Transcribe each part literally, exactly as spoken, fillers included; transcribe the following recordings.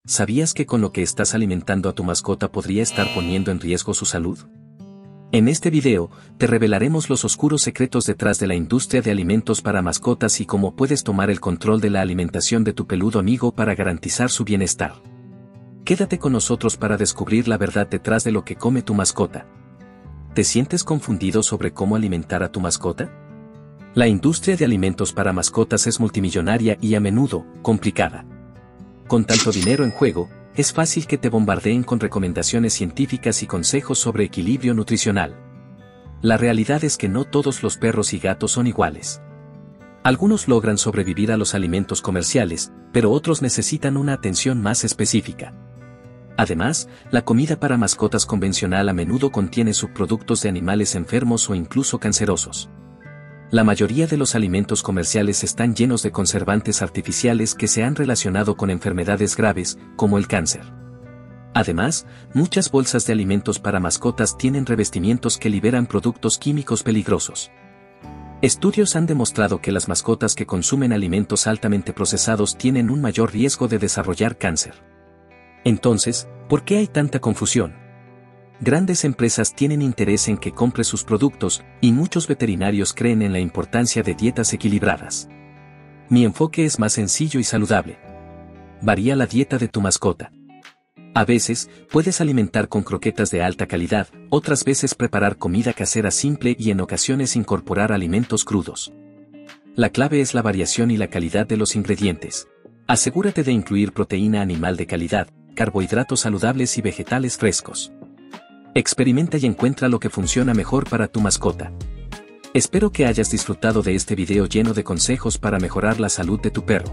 ¿Sabías que con lo que estás alimentando a tu mascota podría estar poniendo en riesgo su salud? En este video, te revelaremos los oscuros secretos detrás de la industria de alimentos para mascotas y cómo puedes tomar el control de la alimentación de tu peludo amigo para garantizar su bienestar. Quédate con nosotros para descubrir la verdad detrás de lo que come tu mascota. ¿Te sientes confundido sobre cómo alimentar a tu mascota? La industria de alimentos para mascotas es multimillonaria y a menudo, complicada. Con tanto dinero en juego, es fácil que te bombardeen con recomendaciones científicas y consejos sobre equilibrio nutricional. La realidad es que no todos los perros y gatos son iguales. Algunos logran sobrevivir a los alimentos comerciales, pero otros necesitan una atención más específica. Además, la comida para mascotas convencional a menudo contiene subproductos de animales enfermos o incluso cancerosos. La mayoría de los alimentos comerciales están llenos de conservantes artificiales que se han relacionado con enfermedades graves, como el cáncer. Además, muchas bolsas de alimentos para mascotas tienen revestimientos que liberan productos químicos peligrosos. Estudios han demostrado que las mascotas que consumen alimentos altamente procesados tienen un mayor riesgo de desarrollar cáncer. Entonces, ¿por qué hay tanta confusión? Grandes empresas tienen interés en que compres sus productos, y muchos veterinarios creen en la importancia de dietas equilibradas. Mi enfoque es más sencillo y saludable. Varía la dieta de tu mascota. A veces, puedes alimentar con croquetas de alta calidad, otras veces preparar comida casera simple y en ocasiones incorporar alimentos crudos. La clave es la variación y la calidad de los ingredientes. Asegúrate de incluir proteína animal de calidad, carbohidratos saludables y vegetales frescos. Experimenta y encuentra lo que funciona mejor para tu mascota. Espero que hayas disfrutado de este video lleno de consejos para mejorar la salud de tu perro.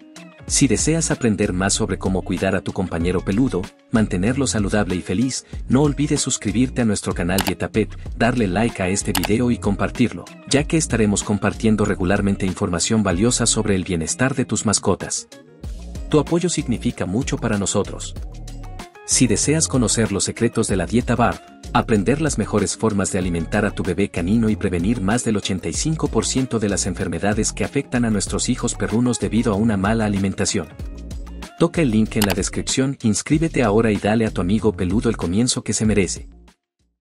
Si deseas aprender más sobre cómo cuidar a tu compañero peludo, mantenerlo saludable y feliz, no olvides suscribirte a nuestro canal DietaPet, darle like a este video y compartirlo, ya que estaremos compartiendo regularmente información valiosa sobre el bienestar de tus mascotas. Tu apoyo significa mucho para nosotros. Si deseas conocer los secretos de la dieta B A R, aprender las mejores formas de alimentar a tu bebé canino y prevenir más del ochenta y cinco por ciento de las enfermedades que afectan a nuestros hijos perrunos debido a una mala alimentación, toca el link en la descripción, inscríbete ahora y dale a tu amigo peludo el comienzo que se merece.